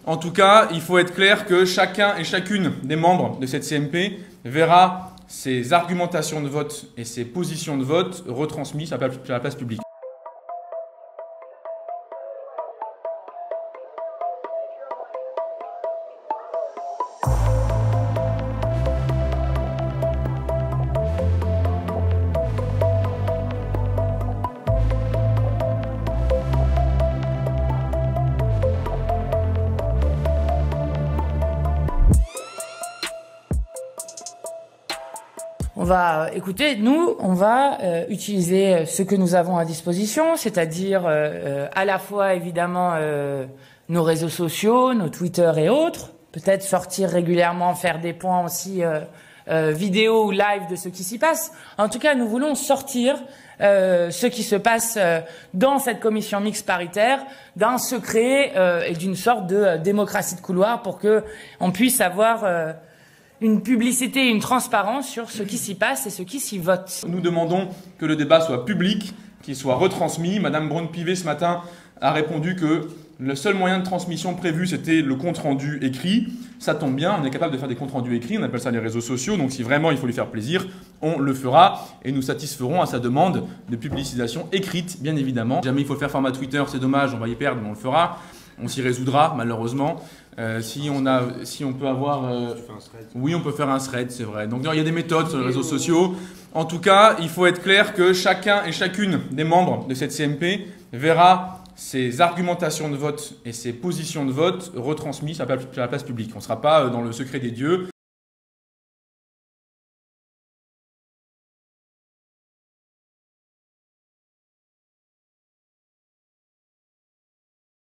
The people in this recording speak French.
En tout cas, il faut être clair que chacun et chacune des membres de cette CMP verra ses argumentations de vote et ses positions de vote retransmises à la place publique. On va écouter, nous, on va utiliser ce que nous avons à disposition, c'est-à-dire à la fois évidemment nos réseaux sociaux, nos Twitter et autres, peut-être sortir régulièrement, faire des points aussi vidéo ou live de ce qui s'y passe. En tout cas, nous voulons sortir ce qui se passe dans cette commission mixte paritaire d'un secret et d'une sorte de démocratie de couloir pour que on puisse avoir une publicité et une transparence sur ce qui s'y passe et ce qui s'y vote. Nous demandons que le débat soit public, qu'il soit retransmis. Madame Braun-Pivet ce matin a répondu que le seul moyen de transmission prévu c'était le compte-rendu écrit. Ça tombe bien, on est capable de faire des comptes-rendus écrits, on appelle ça les réseaux sociaux, donc si vraiment il faut lui faire plaisir, on le fera et nous satisferons à sa demande de publicisation écrite, bien évidemment. Si jamais il faut le faire format Twitter, c'est dommage, on va y perdre, mais on le fera. On s'y résoudra, malheureusement. Si on peut avoir... Oui, on peut faire un thread, c'est vrai. Donc il y a des méthodes sur les réseaux sociaux. En tout cas, il faut être clair que chacun et chacune des membres de cette CMP verra ses argumentations de vote et ses positions de vote retransmises à la place publique. On ne sera pas dans le secret des dieux.